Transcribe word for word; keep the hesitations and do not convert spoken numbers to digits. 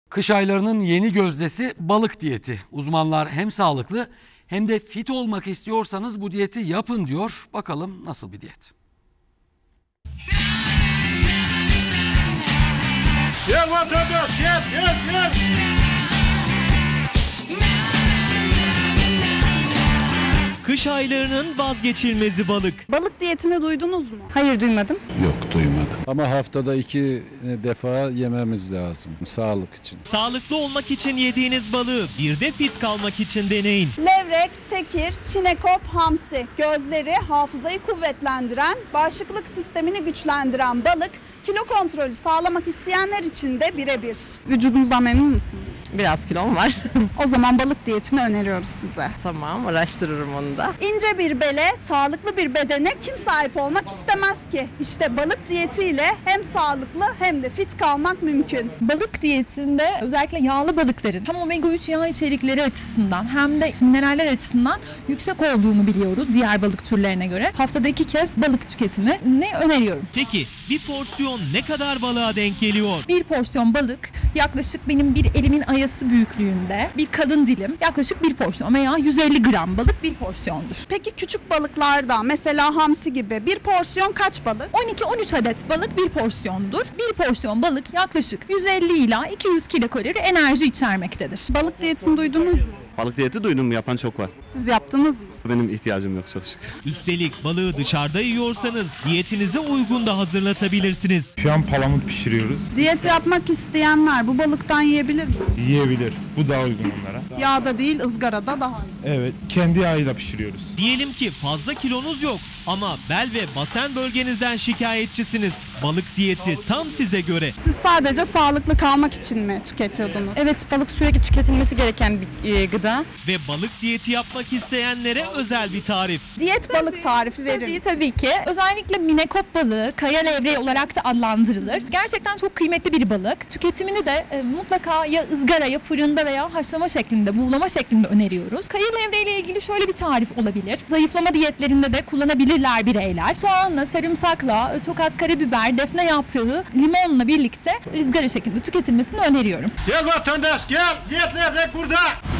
Kış aylarının yeni gözdesi balık diyeti. Uzmanlar hem sağlıklı hem de fit olmak istiyorsanız bu diyeti yapın diyor. Bakalım nasıl bir diyet? Gel vatandaş gel gel gel. Kış aylarının vazgeçilmezi balık. Balık diyetini duydunuz mu? Hayır, duymadım. Yok, duymadım. Ama haftada iki defa yememiz lazım sağlık için. Sağlıklı olmak için yediğiniz balığı bir de fit kalmak için deneyin. Levrek, tekir, çinekop, hamsi. Gözleri, hafızayı kuvvetlendiren, bağışıklık sistemini güçlendiren balık, kilo kontrolü sağlamak isteyenler için de birebir. Vücudunuzdan memnun musunuz? Biraz kilom var. O zaman balık diyetini öneriyoruz size. Tamam, araştırırım onu da. İnce bir bele, sağlıklı bir bedene kim sahip olmak istemez ki? İşte balık diyetiyle hem sağlıklı hem de fit kalmak mümkün. Balık diyetinde özellikle yağlı balıkların hem omega üç yağ içerikleri açısından hem de mineraller açısından yüksek olduğunu biliyoruz diğer balık türlerine göre. Haftada iki kez balık tüketimini öneriyorum. Peki bir porsiyon ne kadar balığa denk geliyor? Bir porsiyon balık yaklaşık benim bir elimin ayası büyüklüğünde, bir kalın dilim yaklaşık bir porsiyon veya yüz elli gram balık bir porsiyondur. Peki küçük balıklarda mesela hamsi gibi bir porsiyon kaç balık? on iki on üç adet balık bir porsiyondur. Bir porsiyon balık yaklaşık yüz elli ila iki yüz kilokalori enerji içermektedir. Balık diyetini duydunuz mu? Balık diyeti duydum, yapan çok var. Siz yaptınız mı? Benim ihtiyacım yok çok şükür. Üstelik balığı dışarıda yiyorsanız diyetinize uygun da hazırlatabilirsiniz. Şu an palamut pişiriyoruz. Diyet yapmak isteyenler bu balıktan yiyebilir mi? Yiyebilir. Bu daha uygun onlara. Yağda değil, ızgarada daha iyi. Evet, kendi yağıyla pişiriyoruz. Diyelim ki fazla kilonuz yok ama bel ve basen bölgenizden şikayetçisiniz. Balık diyeti tam size göre. Siz sadece sağlıklı kalmak için mi tüketiyordunuz? Evet, balık sürekli tüketilmesi gereken bir e, gıda. Ve balık diyeti yapmak isteyenlere özel bir tarif. Diyet balık tarifi verin. Tabii tabii ki. Özellikle minekop balığı, kaya levreği olarak da adlandırılır. Gerçekten çok kıymetli bir balık. Tüketimini de e, mutlaka ya ızgara ya fırında veya haşlama şeklinde, buğulama şeklinde öneriyoruz. Kaya levreği ile ilgili şöyle bir tarif olabilir. Zayıflama diyetlerinde de kullanabilirler bireyler. Soğanla, sarımsakla, çok az karabiber, defne yaprağı, limonla birlikte ızgara şeklinde tüketilmesini öneriyorum. Gel vatandaş gel. Diyet levrek burada.